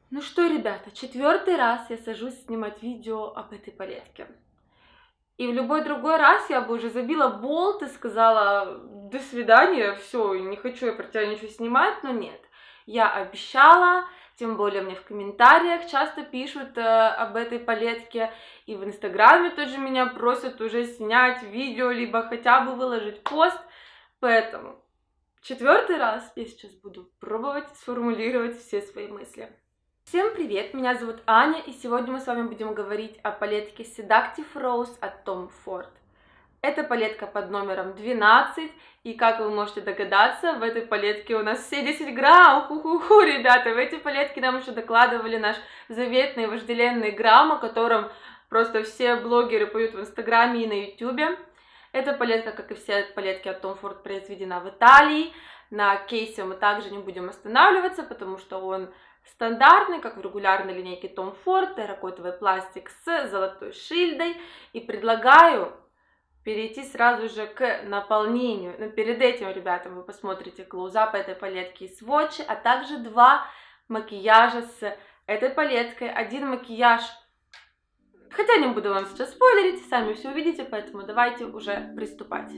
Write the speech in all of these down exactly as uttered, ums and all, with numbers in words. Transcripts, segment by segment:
Ну что, ребята, четвертый раз я сажусь снимать видео об этой палетке. И в любой другой раз я бы уже забила болт и сказала: до свидания, все, не хочу я про тебя ничего снимать, но нет. Я обещала, тем более мне в комментариях часто пишут э, об этой палетке, и в инстаграме тоже меня просят уже снять видео, либо хотя бы выложить пост, поэтому четвертый раз я сейчас буду пробовать сформулировать все свои мысли. Всем привет, меня зовут Аня, и сегодня мы с вами будем говорить о палетке Seductive Rose от Tom Ford. Это палетка под номером двенадцать, и как вы можете догадаться, в этой палетке у нас все десять грамм, ху-ху-ху, ребята, в этой палетке нам еще докладывали наш заветный вожделенный грамм, о котором просто все блогеры поют в инстаграме и на ютубе. Эта палетка, как и все палетки от Tom Ford, произведена в Италии. На кейсе мы также не будем останавливаться, потому что он стандартный, как в регулярной линейке Tom Ford, терракотовый пластик с золотой шильдой. И предлагаю перейти сразу же к наполнению. Но перед этим, ребята, вы посмотрите клоузап этой палетки и сводчи, а также два макияжа с этой палеткой. Один макияж, хотя не буду вам сейчас спойлерить, сами все увидите, поэтому давайте уже приступать.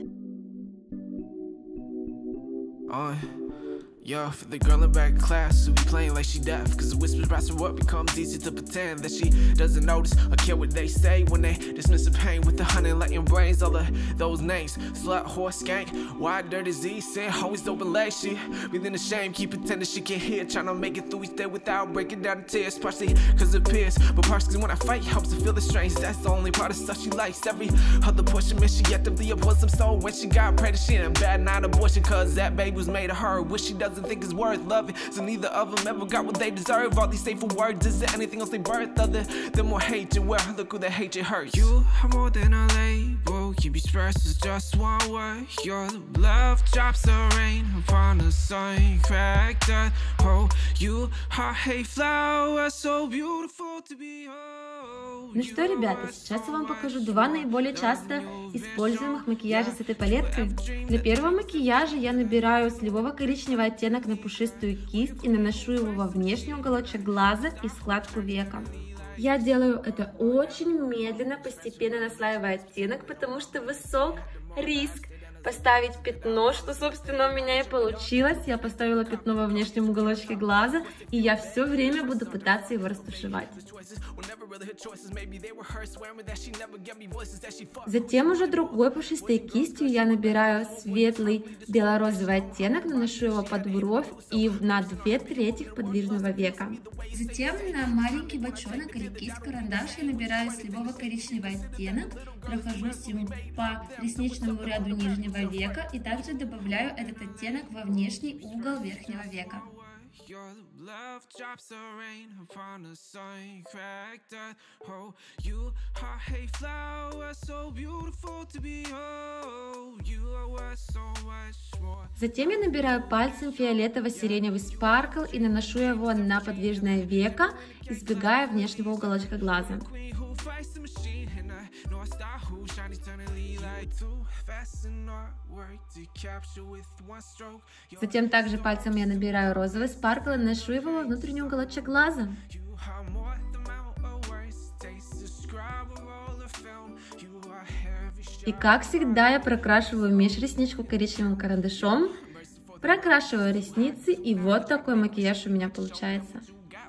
Uh, yo, for the girl in back class who be playing like she deaf, cause the whispers rise her up, becomes easy to pretend that she doesn't notice or care what they say when they dismiss the pain with the honey lighting brains. All of those names, slut, horse, skank, wide, dirty Z, sin, always open leg, she breathing the shame, keep pretending she can't hear, trying to make it through each day without breaking down in tears, partially cause it appears, but partially cause when I fight, helps her feel the strange, that's the only part of stuff she likes. Every other portion, miss she actively opposes some soul when she got prayed that she in a bad night abortion, cause that baby was made of her, wish she doesn't think it's worth loving, so neither of them ever got what they deserve. All these fateful words, is there anything else they birth other than more hatred? Well, look who the hatred hurts. You are more than a label, you be expressed as just one word. Your love drops the rain upon the sun, cracked earth. Oh, you are a flower so beautiful to behold. Ну что, ребята, сейчас я вам покажу два наиболее часто используемых макияжа с этой палеткой. Для первого макияжа я набираю сливово-коричневый оттенок на пушистую кисть и наношу его во внешний уголочек глаза и складку века. Я делаю это очень медленно, постепенно наслаивая оттенок, потому что высок риск поставить пятно, что, собственно, у меня и получилось. Я поставила пятно во внешнем уголочке глаза, и я все время буду пытаться его растушевать. Затем уже другой пушистой кистью я набираю светлый бело-розовый оттенок, наношу его под бровь и на две трети подвижного века. Затем на маленький бочонок или кисть-карандаш я набираю сливово-коричневый оттенок, прохожусь им по ресничному ряду нижнего века и также добавляю этот оттенок во внешний угол верхнего века. Затем я набираю пальцем фиолетово-сиреневый спаркл и наношу его на подвижное веко, избегая внешнего уголочка глаза. Затем также пальцем я набираю розовый спаркл и наношу его во внутренний уголочек глаза. И как всегда я прокрашиваю межресничку коричневым карандашом, прокрашиваю ресницы, и вот такой макияж у меня получается.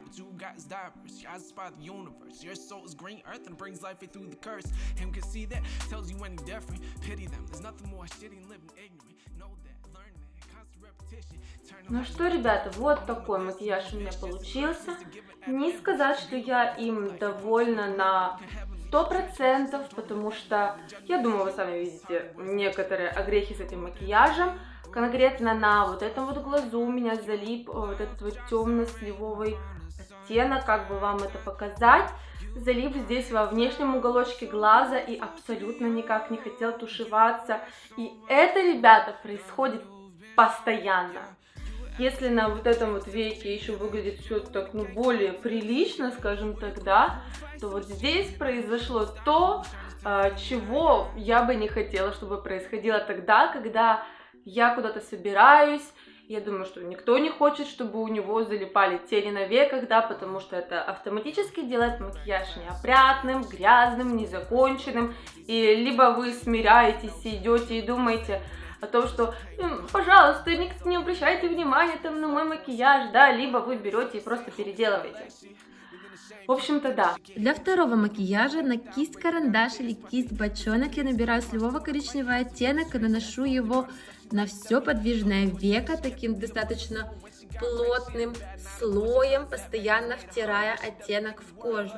Ну что, ребята, вот такой макияж у меня получился. Не сказать, что я им довольна на сто процентов, потому что, я думаю, вы сами видите некоторые огрехи с этим макияжем. Конкретно на вот этом вот глазу у меня залип вот этот вот темно-сливовый оттенок, как бы вам это показать. Залип здесь во внешнем уголочке глаза и абсолютно никак не хотел тушеваться. И это, ребята, происходит постоянно. Если на вот этом вот веке еще выглядит все так, ну, более прилично, скажем так, да, то вот здесь произошло то, чего я бы не хотела, чтобы происходило тогда, когда я куда-то собираюсь, Я думаю, что никто не хочет, чтобы у него залипали тени на веках, да, потому что это автоматически делает макияж неопрятным, грязным, незаконченным. И либо вы смиряетесь, идете и думаете о том, что, пожалуйста, не, не обращайте внимания там на мой макияж, да, либо вы берете и просто переделываете. В общем-то, да. Для второго макияжа на кисть карандаш или кисть бочонок я набираю сливово-коричневый оттенок и наношу его на все подвижное веко таким достаточно плотным слоем, постоянно втирая оттенок в кожу.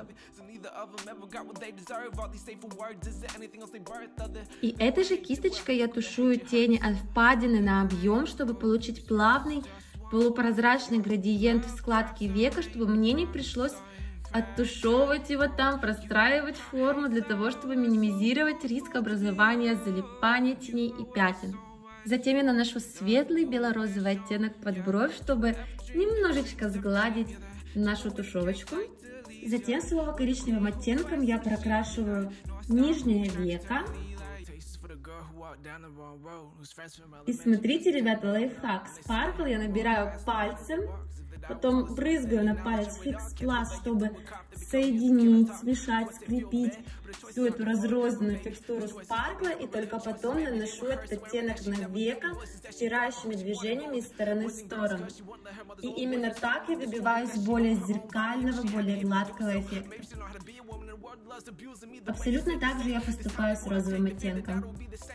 И этой же кисточкой я тушую тени от впадины на объем, чтобы получить плавный полупрозрачный градиент в складке века, чтобы мне не пришлось оттушевывать его там, простраивать форму для того, чтобы минимизировать риск образования залипания теней и пятен. Затем я наношу светлый бело-розовый оттенок под бровь, чтобы немножечко сгладить нашу тушевочку. Затем сливово-коричневым оттенком я прокрашиваю нижнее веко. И смотрите, ребята, лайфхак. Спаркл я набираю пальцем, потом брызгаю на палец Fix Plus, чтобы соединить, смешать, скрепить всю эту разрозненную текстуру спаркла, и только потом наношу этот оттенок на веко втирающими движениями из стороны в сторону. И именно так я добиваюсь более зеркального, более гладкого эффекта. Абсолютно так же я поступаю с розовым оттенком.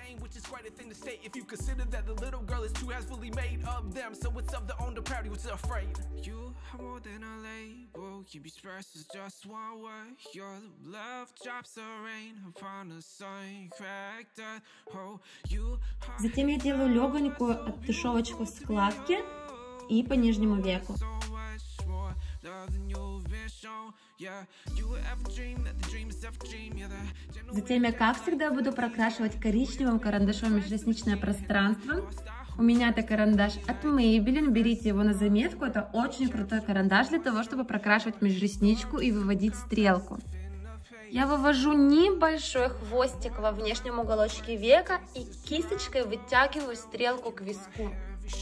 Затем я делаю легонькую оттушевочку в складке и по нижнему веку. Затем я, как всегда, буду прокрашивать коричневым карандашом межресничное пространство. У меня это карандаш от Maybelline, берите его на заметку, это очень крутой карандаш для того, чтобы прокрашивать межресничку и выводить стрелку. Я вывожу небольшой хвостик во внешнем уголочке века и кисточкой вытягиваю стрелку к виску.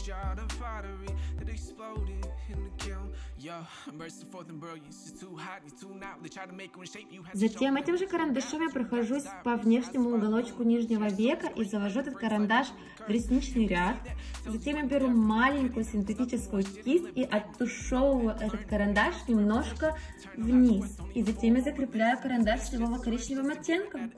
Затем этим же карандашом я прохожусь по внешнему уголочку нижнего века и завожу этот карандаш в ресничный ряд. Затем я беру маленькую синтетическую кисть и оттушевываю этот карандаш немножко вниз. И затем я закрепляю карандаш сливово-коричневым оттенком.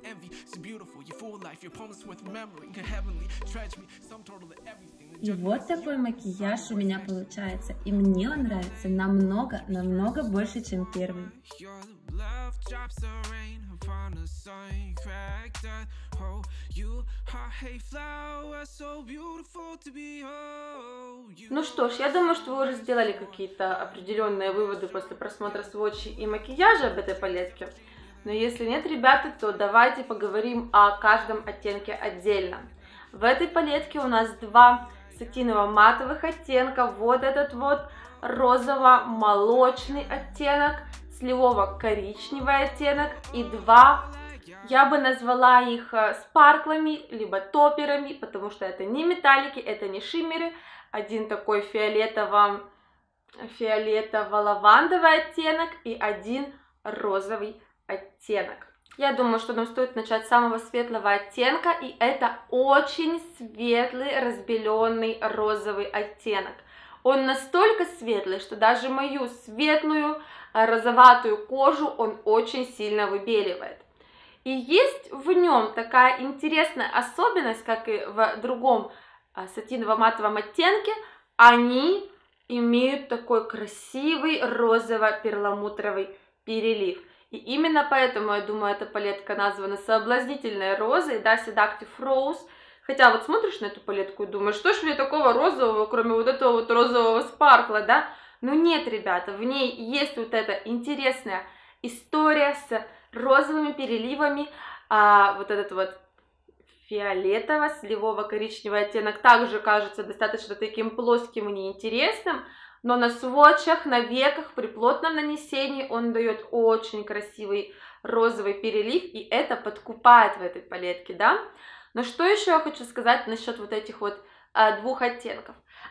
И вот такой макияж у меня получается. И мне он нравится намного, намного больше, чем первый. Ну что ж, я думаю, что вы уже сделали какие-то определенные выводы после просмотра сводчей и макияжа об этой палетке. Но если нет, ребята, то давайте поговорим о каждом оттенке отдельно. В этой палетке у нас два сатиново-матовых оттенка. Вот этот вот розово-молочный оттенок, сливово-коричневый оттенок и два, я бы назвала их спарклами, либо топерами, потому что это не металлики, это не шиммеры. Один такой фиолетово, фиолетово-лавандовый оттенок и один розовый оттенок. Я думаю, что нам стоит начать с самого светлого оттенка, и это очень светлый, разбеленный розовый оттенок. Он настолько светлый, что даже мою светлую розоватую кожу он очень сильно выбеливает. И есть в нем такая интересная особенность, как и в другом сатиново-матовом оттенке, они имеют такой красивый розово-перламутровый перелив. И именно поэтому, я думаю, эта палетка названа соблазнительной розой, да, Seductive Rose. Хотя вот смотришь на эту палетку и думаешь, что ж в ней такого розового, кроме вот этого вот розового спаркла, да? Но нет, ребята, в ней есть вот эта интересная история с розовыми переливами, а вот этот вот фиолетово-сливово-коричневый оттенок также кажется достаточно таким плоским и неинтересным. Но на сводчах, на веках, при плотном нанесении он дает очень красивый розовый перелив, и это подкупает в этой палетке, да? Но что еще я хочу сказать насчет вот этих вот а, двух оттенков?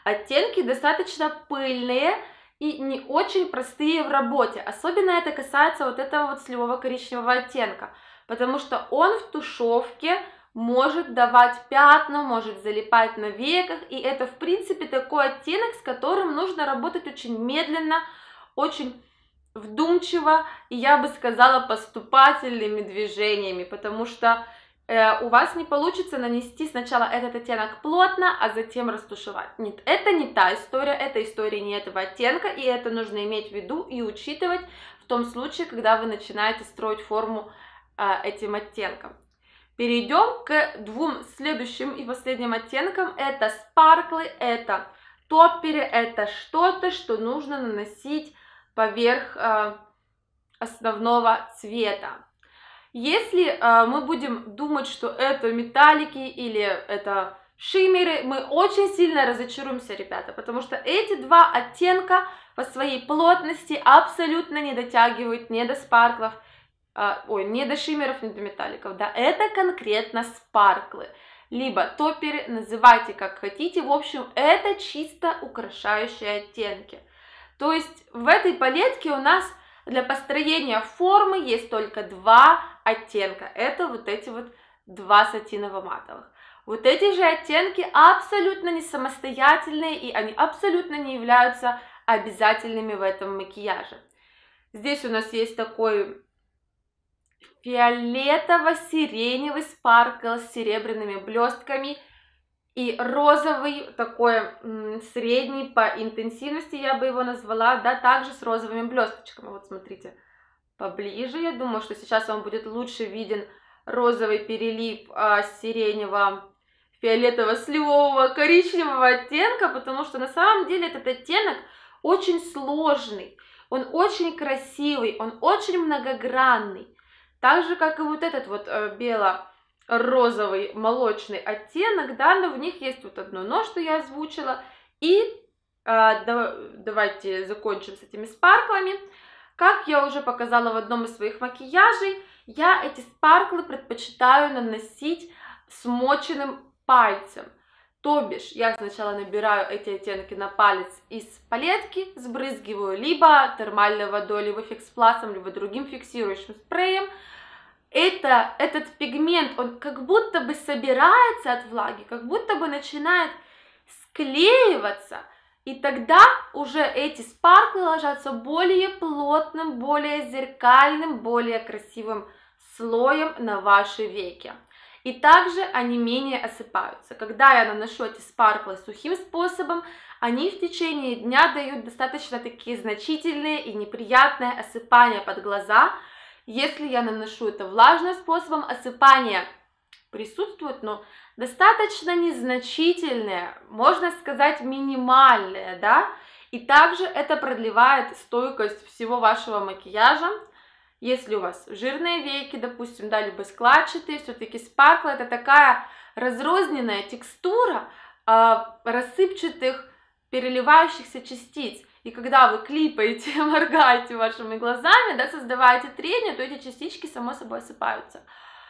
оттенки достаточно пыльные и не очень простые в работе. Особенно это касается вот этого вот сливово-коричневого оттенка, потому что он в тушевке может давать пятна, может залипать на веках, и это, в принципе, такой оттенок, с которым нужно работать очень медленно, очень вдумчиво, и я бы сказала, поступательными движениями, потому что э, у вас не получится нанести сначала этот оттенок плотно, а затем растушевать. Нет, это не та история, это история не этого оттенка, и это нужно иметь в виду и учитывать в том случае, когда вы начинаете строить форму э, этим оттенком. Перейдем к двум следующим и последним оттенкам. Это спарклы, это топперы, это что-то, что нужно наносить поверх э, основного цвета. Если э, мы будем думать, что это металлики или это шиммеры, мы очень сильно разочаруемся, ребята, потому что эти два оттенка по своей плотности абсолютно не дотягивают ни до спарклов, ой, не до шиммеров, не до металликов, да, это конкретно спарклы, либо топперы, называйте как хотите, в общем, это чисто украшающие оттенки. То есть в этой палетке у нас для построения формы есть только два оттенка, это вот эти вот два сатиново-матовых. Вот эти же оттенки абсолютно не самостоятельные, и они абсолютно не являются обязательными в этом макияже. Здесь у нас есть такой фиолетово-сиреневый спаркл с серебряными блестками и розовый, такой средний по интенсивности, я бы его назвала, да, также с розовыми блесточками. Вот смотрите, поближе, я думаю, что сейчас вам будет лучше виден розовый перелив а, сиреневого, фиолетово-сливового, коричневого оттенка, потому что на самом деле этот оттенок очень сложный, он очень красивый, он очень многогранный. Так же, как и вот этот вот э, бело-розовый молочный оттенок, да, но в них есть вот одно но, что я озвучила. И э, да, давайте закончим с этими спарклами. Как я уже показала в одном из своих макияжей, я эти спарклы предпочитаю наносить смоченным пальцем. То бишь, я сначала набираю эти оттенки на палец из палетки, сбрызгиваю либо термальной водой, либо фикс-пластом, либо другим фиксирующим спреем. Это, этот пигмент, он как будто бы собирается от влаги, как будто бы начинает склеиваться, и тогда уже эти спарклы ложатся более плотным, более зеркальным, более красивым слоем на ваши веки. И также они менее осыпаются. Когда я наношу эти спарклы сухим способом, они в течение дня дают достаточно такие значительные и неприятные осыпания под глаза. Если я наношу это влажным способом, осыпания присутствуют, но достаточно незначительные, можно сказать минимальные, да. И также это продлевает стойкость всего вашего макияжа. Если у вас жирные веки, допустим, да, либо складчатые, все-таки спаркл это такая разрозненная текстура э, рассыпчатых переливающихся частиц. И когда вы клипаете, моргаете вашими глазами, да, создаваете трение, то эти частички само собой осыпаются.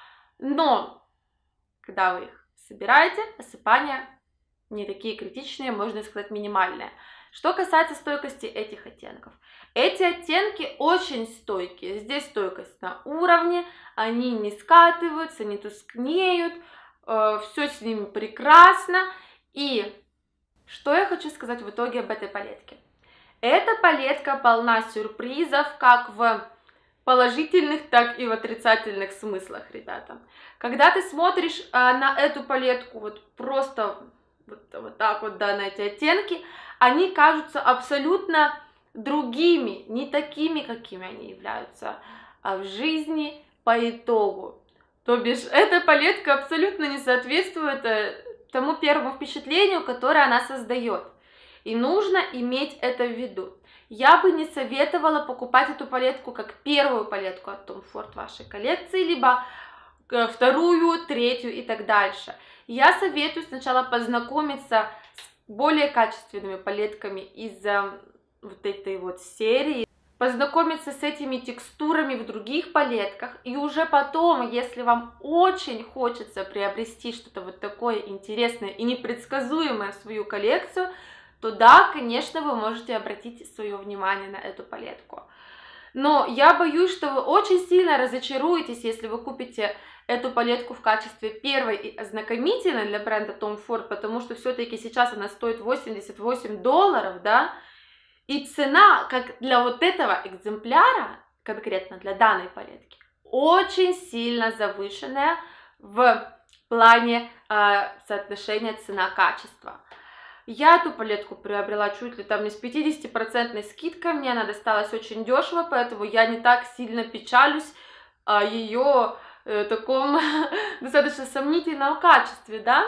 Но когда вы их собираете, осыпания не такие критичные, можно сказать минимальные. Что касается стойкости этих оттенков. Эти оттенки очень стойкие. Здесь стойкость на уровне, они не скатываются, не тускнеют, э, все с ними прекрасно. И что я хочу сказать в итоге об этой палетке. Эта палетка полна сюрпризов, как в положительных, так и в отрицательных смыслах, ребята. Когда ты смотришь э, на эту палетку, вот просто вот, вот так вот, да, на эти оттенки, они кажутся абсолютно другими, не такими, какими они являются в жизни по итогу. То бишь, эта палетка абсолютно не соответствует тому первому впечатлению, которое она создает. И нужно иметь это в виду. Я бы не советовала покупать эту палетку как первую палетку от Tom Ford вашей коллекции, либо вторую, третью и так дальше. Я советую сначала познакомиться с более качественными палетками из вот этой вот серии, познакомиться с этими текстурами в других палетках, и уже потом, если вам очень хочется приобрести что-то вот такое интересное и непредсказуемое в свою коллекцию, то да, конечно, вы можете обратить свое внимание на эту палетку. Но я боюсь, что вы очень сильно разочаруетесь, если вы купите эту палетку в качестве первой и ознакомительной для бренда Tom Ford, потому что все-таки сейчас она стоит восемьдесят восемь долларов, да, и цена, как для вот этого экземпляра, конкретно для данной палетки, очень сильно завышенная в плане э, соотношения цена-качество. Я эту палетку приобрела чуть ли там не с пятидесятипроцентной скидкой, мне она досталась очень дешево, поэтому я не так сильно печалюсь о ее э, таком достаточно сомнительном качестве, да,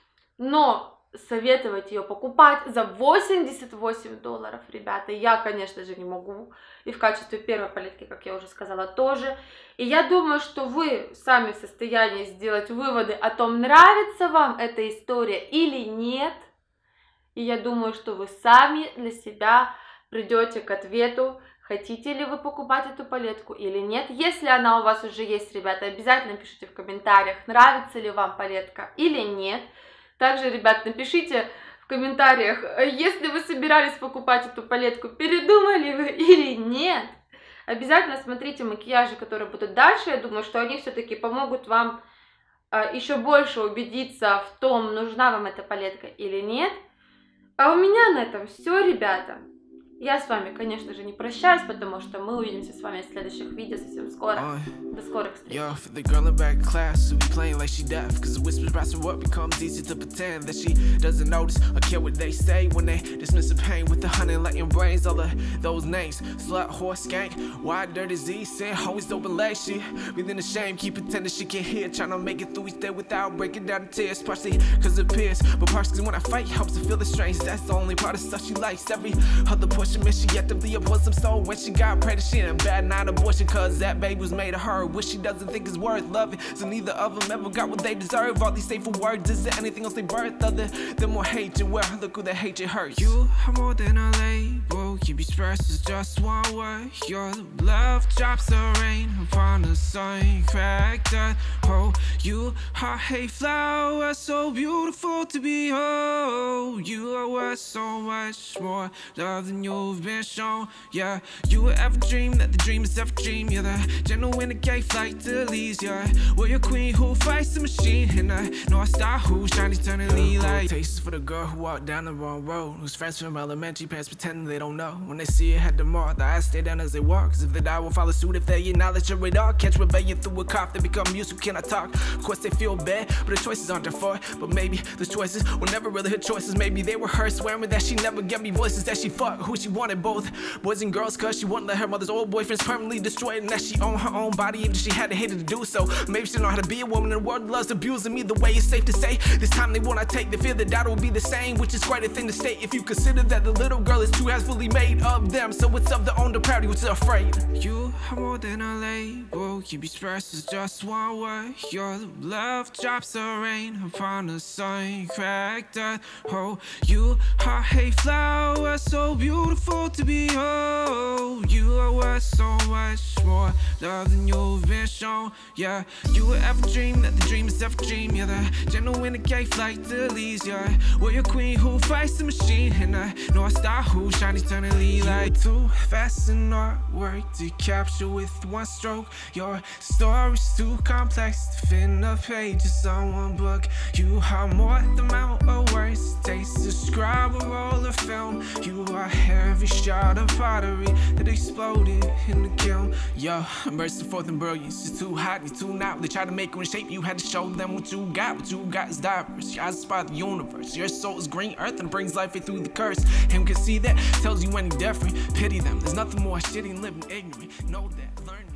но советовать ее покупать за восемьдесят восемь долларов, ребята, я, конечно же, не могу, и в качестве первой палетки, как я уже сказала, тоже, и я думаю, что вы сами в состоянии сделать выводы о том, нравится вам эта история или нет. И я думаю, что вы сами для себя придете к ответу, хотите ли вы покупать эту палетку или нет. Если она у вас уже есть, ребята, обязательно пишите в комментариях, нравится ли вам палетка или нет. Также, ребят, напишите в комментариях, если вы собирались покупать эту палетку, передумали вы или нет. Обязательно смотрите макияжи, которые будут дальше. Я думаю, что они все-таки помогут вам еще больше убедиться в том, нужна вам эта палетка или нет. А у меня на этом все, ребята. Я с вами, конечно же, не прощаюсь, потому что мы увидимся с вами в следующих видео совсем скоро. До скорых встреч. Yo, for the girl in back class who be playing like she deaf, cause the whispers rise to what becomes easy to pretend that she doesn't notice or care what they say when they dismiss the pain with the honey like your brains. All of those names, slut, whore, skank, wide, dirty Z, sin, always open leg, she feeling ashamed, keep pretending she can't hear, trying to make it through each day without breaking down in tears, partially cause it appears, but partially when I fight helps her feel the strange. That's the only part of stuff she likes. Every other portion miss she actively opposes some soul when she got prayed that she in a bad night abortion, cause that baby was made of her, which she doesn't think is worth loving, so neither of them ever got what they deserve. All these hateful words, is there anything else they birth other than more hatred? Well, look who the hatred hurts. You are more than a label, keep expressed as just one word. Your love drops the rain upon the sun, cracked earth. Oh, you are a flower so beautiful to behold. You are worth so much more love than you've been shown. Yeah, you would ever dream that the dream is ever dream. You're the genuine gay flight to leaves. Yeah, we're your queen who fights the machine, and I know a star who shines eternally like. Tastes for the girl who walked down the wrong road, whose friends from elementary parents pretending they don't know. When they see her head to more, the eyes stay down as they walk, cause if they die will follow suit if they acknowledge your radar. Catch rebellion through a cough, they become mute who cannot talk. Of course they feel bad, but the choices aren't their fault. But maybe the choices were never really her choices. Maybe they were her swearing that she never gave me voices, that she fought who she wanted, both boys and girls, cause she wouldn't let her mother's old boyfriends permanently destroy it, and that she owned her own body even if she had to hate it to do so. Maybe she didn't know how to be a woman in a world that loves abusing. Either way, it's safe to say this time they will not take the fear that doubt will be the same, which is quite a thing to state if you consider that the little girl is two halves fully made of them. So it's of their own depravity which they're afraid. You are more than a label, keep expressed as just one word. Your love drops the rain upon the sun, cracked earth. Oh, you are a flower so beautiful to behold. You are worth so much more love than you've been shown. Yeah, you would ever dream that the dream is ever dream. You're the genuine gay flight to leaves. Yeah, we're your queen who fights the machine, and I know a star who shines eternally like. Too fast in artwork to capture with one stroke. Your story's too complex to fit in a pages on one book. You are more than the amount of words it takes to describe a roll of film. You are every shot of pottery that exploded in the kiln. Yo, bursting forth in brilliance. You're too hot, you're too not. They try to make you in shape, you had to show them what you got. What you got is diverse. Your eyes inspire the universe. Your soul is green earth and brings life through the curse. Him can see that, tells you any different. Pity them, there's nothing more shitty than living ignorant. Know that, learn that.